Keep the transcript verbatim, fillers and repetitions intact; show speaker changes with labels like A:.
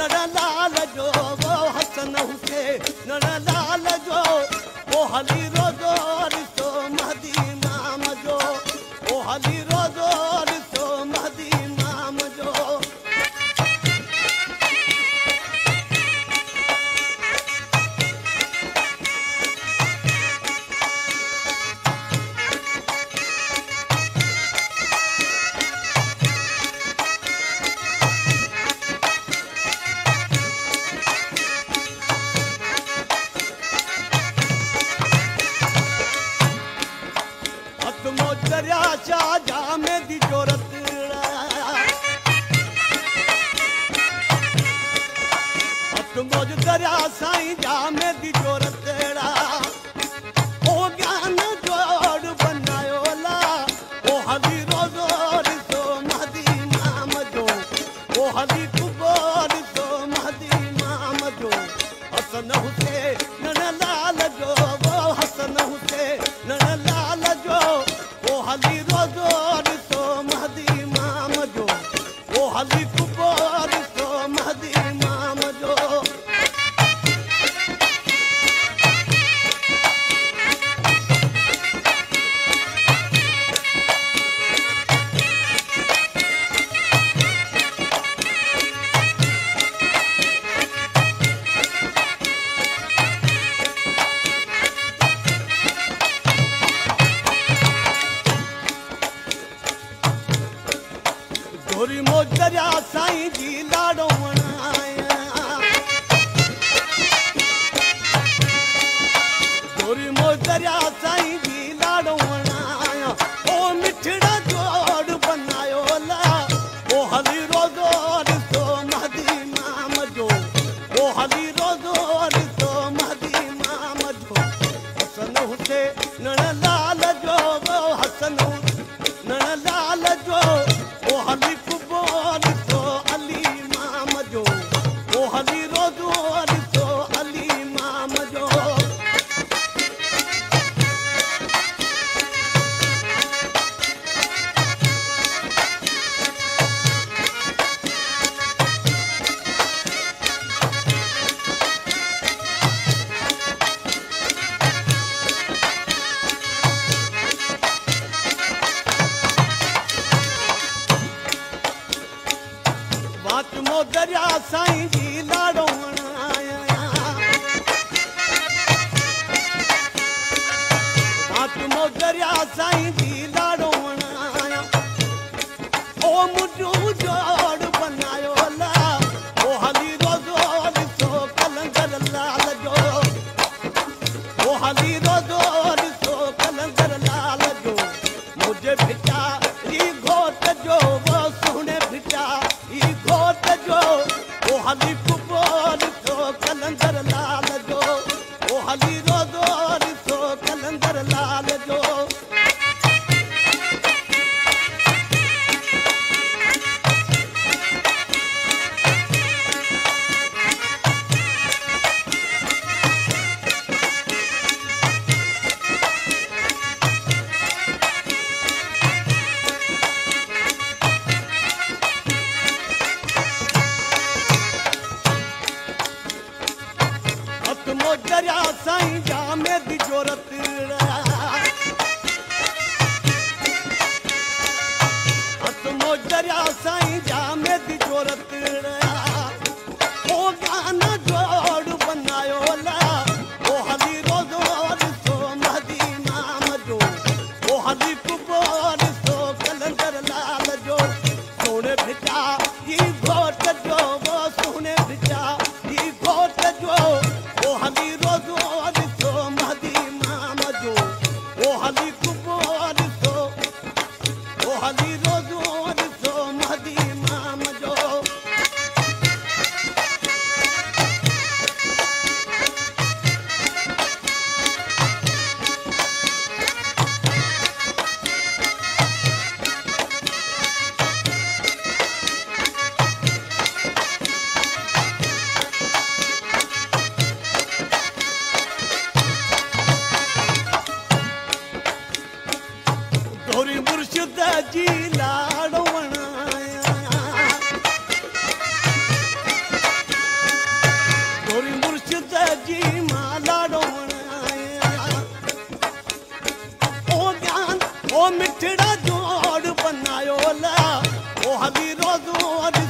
A: लाल जो वो हसन हुसैन लाल जो वो हली रोज़ो ॾिसो महदी इमाम जो वो हली रोज़ो ॾिसो महदी इमाम जो दरिया शाह जामे दी जोरत मौज दरिया साईं जामे दी जोरत ओ ज्ञान जोड़ बनायो ला ओ हली रोज़ो ॾिसो महदी इमाम जो ओ हली कुबो ॾिसो महदी इमाम जो हसन हुसैन लाल जो वो हसन हुसैन लाल जो वो हली रोज़ो ॾिसो महदी इमाम जो वो हली कुबो ॾिसो महदी इमाम जो गोरी मौज दरिया साईं जी लाडो मनाया गोरी मौज दरिया साईं जी लाडो मनाया ओ मिठड़ा जोड़ बनायो ला ओ हली रोज़ो ॾिसो महदी इमाम जो ओ हली रोज़ो ॾिसो महदी इमाम जो हसन हुसैन लाल जो वो हसन हुसैन लाल जो ओ हली कुबो ॾिसो अली इमाम जो ओ हली रोज़ो ॾिसो अली इमाम जो वाटमो दरिया साईं जी लाडो मनाया वाटमो दरिया साईं जी लाडो मनाया ओ मुंहिंजो जोड़ बनायो ला ओ हली रोज़ो ॾिसो कलंदर लाल जो ओ हली रोज़ो ॾिसो कलंदर लाल जो मुंहिंजे भिटा ई घोट जो वो सुहिणे भिटा ई घोट जो ओ हली कुबो ॾिसो कलंदर लाल जो ओ हली रोज़ो ॾिसो कलंदर लाल जो दरिया साईं जामे दी जोरत दरिया साईं जामे दी जोरत ओ ज्ञान जोड़ बनायो ला ओ हली रोज़ो ॾिसो महदी इमाम जो ओ हली कुबो ॾिसो कलंदर लाल जो सोने भिटा ई घोट जो वो सोने भिटा ई घोट जो ओ हली रोज़ो ॾिसो महदी इमाम जो ओ हली कुबो ॾिसो ओ हली रोज़ो ॾिसो महदी इमाम जो अचत जी माला ॾोण आया ओ ज्ञान ओ मिठड़ा जोड़ बनायो ला ओ हली रोज़